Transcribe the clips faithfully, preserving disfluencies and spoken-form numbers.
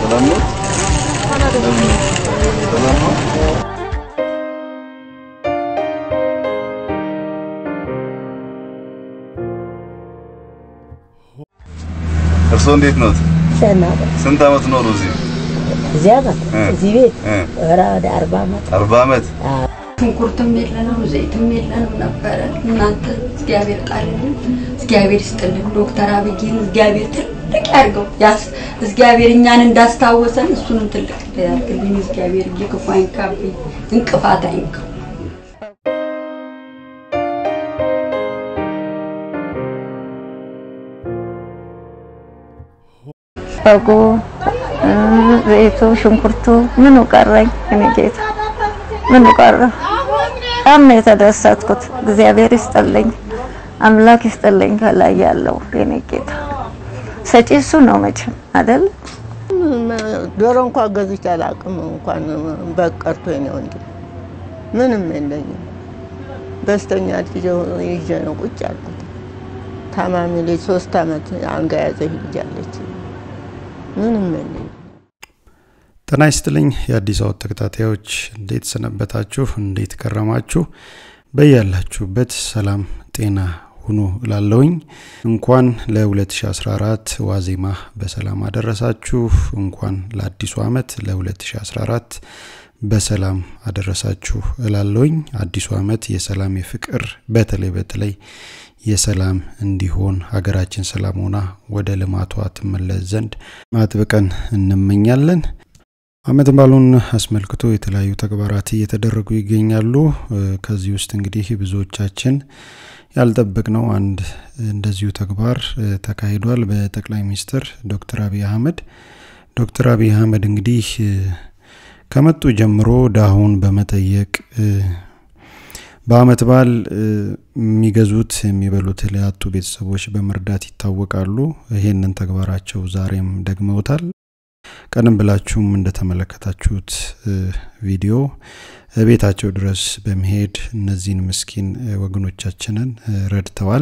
ሰላም ነው ሰላም ነው እርሶ እንዴት ነው ሰናበ ስንት አመት ነው እዚህ ዚያባ እዚህ ቤት ወራ ወደ አርባ አመት አርባ አመት ሽንኩርትም የለንም ዘይትም የለንም ነበር እናንተ እግዚአብሔር ቃልን እግዚአብሔር ይስጥልን ዶክተር አብይን እግዚአብሔር ትልቅ ያርገው ያስ እግዚአብሔር እኛን እንዳስታወሰን እሱንም ትልቅ ያርግልኝ እግዚአብሔር ይክፋኝ ካቢ እንቅፋት አይንከው አጎ ዘይቱ ሽንኩርቱ ምኑ ቀረኝ እኔ ጌታ ምን ቀረ አም የተደሰትኩት እግዚአብሔር ይስጥልኝ አምላክ ይስጥልኝ ከላይ ያለው የኔ ጌታ ሰጪሱ ነው መቼም አይደል ዶሮ እንኳን ገዝቼ አላቅም እንኳን በቀርቶኝ ነው እንዴ ምንም የለኝም በስተኛ ልጅው ይዤ ነው ቁጭ ያልኩት ታማሚ ልጅ ሶስት አመት አንጋ ያዘ ይጃለች ምንም የለኝም ጤና ይስጥልኝ የአዲስ አበባ ተከታታዮች እንዴት ሰነበታችሁ እንዴት ከረማችሁ በያላችሁበት ሰላም ጤና ሁኑ እላለሁኝ እንኳን ለ2014 ዋዜማ በሰላም አደረሳችሁ እንኳን ለአዲሱ አመት ለ2014 በሰላም አደረሳችሁ እላለሁኝ አዲሱ አመት የሰላም የፍቅር በተለይ በተለይ የሰላም እንዲሆን ሀገራችን ሰላም ሆና ወደ ልማቷ ትመለስ ዘንድ ማጥብቀን እንመኛለን አመት ባሉን አስመልክቶ የተለያዩ ተግባራት እየተደረጉ ይገኛሉ ከዚህ ውስጥ እንግዲህ ብዙዎቻችን ያልጠበቅነው አንድ እንደዚሁ ተግባር ተካሂዷል በጠቅላይ ሚኒስትር ዶክተር አብይ አህመድ ዶክተር አብይ አህመድ እንግዲህ ከመጡ ጀምሮ ዳሁን በመጠየቅ በአመት ባል የሚገዙት የሚበሉት ለያጡ ቤተሰቦች በመርዳት ይታወቃሉ ይሄንን ተግባራቸው ዛሬም ደግመውታል ቀደም ብላችሁም እንደተመለከታችሁት ቪዲዮ ቤታቸው ድረስ በመሄድ እነዚህን ምስኪን ወገኖቻችንን ረድተዋል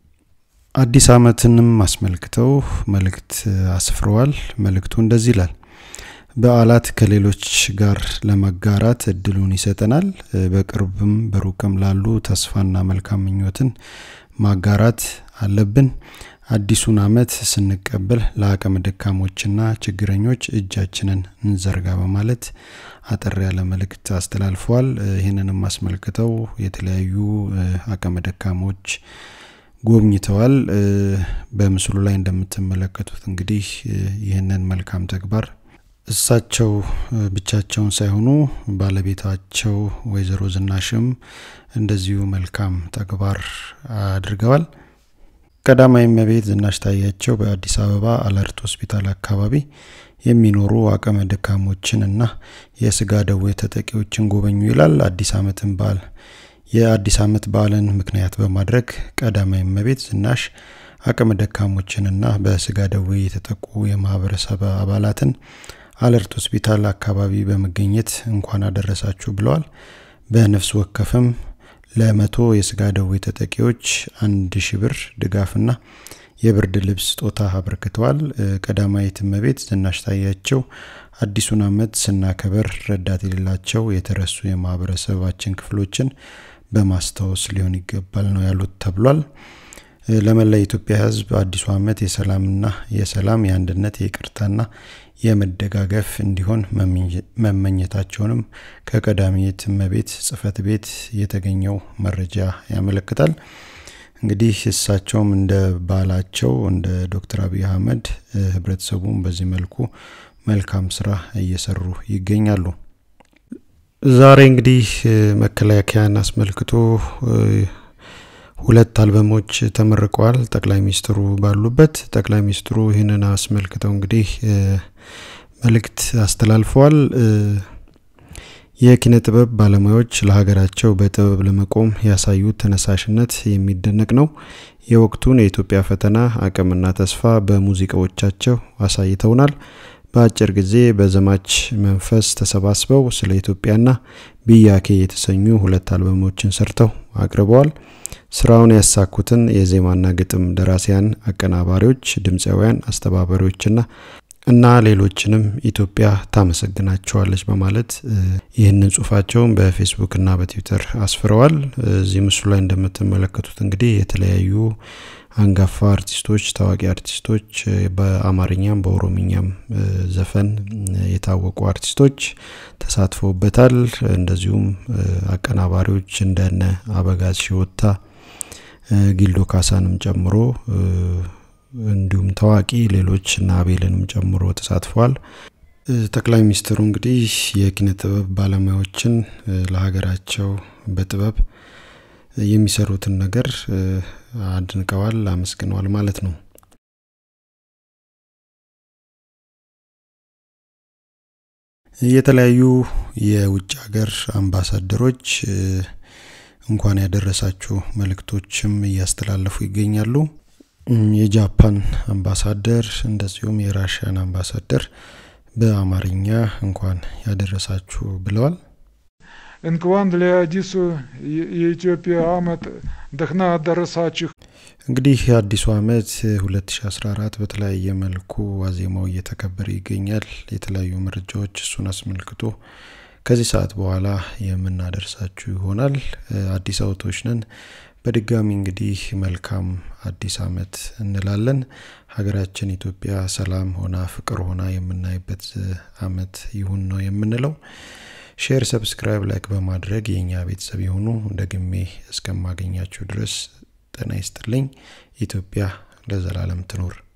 አዲስ አመትንም አስመልክተው መልእክት አስፍረዋል መልእክቱ እንደዚህ ይላል በዓላት ከሌሎች ጋር ለመጋራት እድሉን ይሰጠናል በቅርብም በሩቅም ላሉ ተስፋና መልካም ምኞትን ማጋራት አለብን አዲሱን አመት ስንቀበል ለአቅመ ደካሞችና ችግረኞች እጃችንን እንዘርጋ በማለት አጠር ያለ መልእክት አስተላልፈዋል ይሄንንም አስመልክተው የተለያዩ አቅመ ደካሞች ጎብኝተዋል በምስሉ ላይ እንደምትመለከቱት እንግዲህ ይሄንን መልካም ተግባር እሳቸው ብቻቸውን ሳይሆኑ ባለቤታቸው ወይዘሮ ዝናሽም እንደዚሁ መልካም ተግባር አድርገዋል ቀዳማዊ እመቤት ዝናሽ ታያቸው በአዲስ አበባ አለርት ሆስፒታል አካባቢ የሚኖሩ አቅመ ደካሞችንና የስጋ ደዌ ተጠቂዎችን ጎበኙ ይላል አዲስ አመትን በዓል የአዲስ አመት በዓልን ምክንያት በማድረግ ቀዳማዊ እመቤት ዝናሽ አቅመ ደካሞችንና በስጋ ደዌ የተጠቁ የማህበረሰብ አባላትን አለርት ሆስፒታል አካባቢ በመገኘት እንኳን አደረሳችሁ ብለዋል በነፍስ ወከፍም ለመቶ የስጋ ደዌ ተጠቂዎች አንድ ሺህ ብር ድጋፍና የብርድ ልብስ ጦታ አበርክተዋል ቀዳማዊት እመቤት ዝናሽ ታያቸው አዲሱን አመት ስናከበር ረዳት የሌላቸው የተረሱ የማህበረሰባችን ክፍሎችን በማስተዋወስ ሊሆን ይገባል ነው ያሉት ተብሏል ለመላ ኢትዮጵያ ህዝብ አዲሱ አመት የሰላምና የሰላም የአንድነት የይቅርታና የመደጋገፍ እንዲሆን መመኘታቸውንም ከቀዳማዊት እመቤት ጽፈት ቤት የተገኘው መረጃ ያመለክታል እንግዲህ እሳቸውም እንደ ባላቸው እንደ ዶክተር አብይ አህመድ ህብረተሰቡን በዚህ መልኩ መልካም ስራ እየሰሩ ይገኛሉ ዛሬ እንግዲህ መከላከያን አስመልክቶ ሁለት አልበሞች ተመርቀዋል ጠቅላይ ሚኒስትሩ ባሉበት ጠቅላይ ሚኒስትሩ ይሄንን አስመልክተው እንግዲህ መልእክት አስተላልፈዋል የኪነ ጥበብ ባለሙያዎች ለሀገራቸው በጥበብ ለመቆም ያሳዩት ተነሳሽነት የሚደነቅ ነው የወቅቱን የኢትዮጵያ ፈተና አቅምና ተስፋ በሙዚቃዎቻቸው አሳይተውናል በአጭር ጊዜ በዘማች መንፈስ ተሰባስበው ስለ ኢትዮጵያና ቢያኬ የተሰኙ ሁለት አልበሞችን ሰርተው አቅርበዋል ስራውን ያሳኩትን የዜማና ግጥም ደራሲያን አቀናባሪዎች ድምጻውያን አስተባባሪዎችና እና ሌሎችንም ኢትዮጵያ ታመሰግናቸዋለች በማለት ይህንን ጽሁፋቸውን በፌስቡክ እና በትዊተር አስፍረዋል። እዚህ ምስሉ ላይ እንደምትመለከቱት እንግዲህ የተለያዩ አንጋፋ አርቲስቶች ታዋቂ አርቲስቶች በአማርኛም በኦሮሚኛም ዘፈን የታወቁ አርቲስቶች ተሳትፈውበታል። እንደዚሁም አቀናባሪዎች እንደነ አበጋዝ ሺወታ ጊልዶ ካሳንም ጨምሮ እንዲሁም ታዋቂ ሌሎች ናቤልንም ጨምሮ ተሳትፈዋል። ጠቅላይ ሚኒስትሩ እንግዲህ የኪነ ጥበብ ባለሙያዎችን ለሀገራቸው በጥበብ የሚሰሩትን ነገር አድንቀዋል አመስግነዋል ማለት ነው። የተለያዩ የውጭ ሀገር አምባሳደሮች እንኳን ያደረሳችሁ መልእክቶችም እያስተላለፉ ይገኛሉ። የጃፓን አምባሳደር እንደዚሁም የራሺያን አምባሳደር በአማርኛ እንኳን ያደረሳችሁ ብለዋል። እንኳን ለአዲሱ የኢትዮጵያ ዓመት ደህና አደረሳችሁ። እንግዲህ አዲሱ ዓመት ሁለት ሺህ አስራ አራት በተለያየ መልኩ ዋዜማው እየተከበረ ይገኛል። የተለያዩ መረጃዎች እሱን አስመልክቶ ከዚህ ሰዓት በኋላ የምናደርሳችሁ ይሆናል። አዲስ አውቶች ነን። በድጋሚ እንግዲህ መልካም አዲስ ዓመት እንላለን። ሀገራችን ኢትዮጵያ ሰላም ሆና ፍቅር ሆና የምናይበት ዓመት ይሁን ነው የምንለው። ሼር ሰብስክራይብ ላይክ በማድረግ የኛ ቤተሰብ ይሁኑ። ደግሜ እስከማገኛችሁ ድረስ ጤና ይስጥልኝ። ኢትዮጵያ ለዘላለም ትኑር።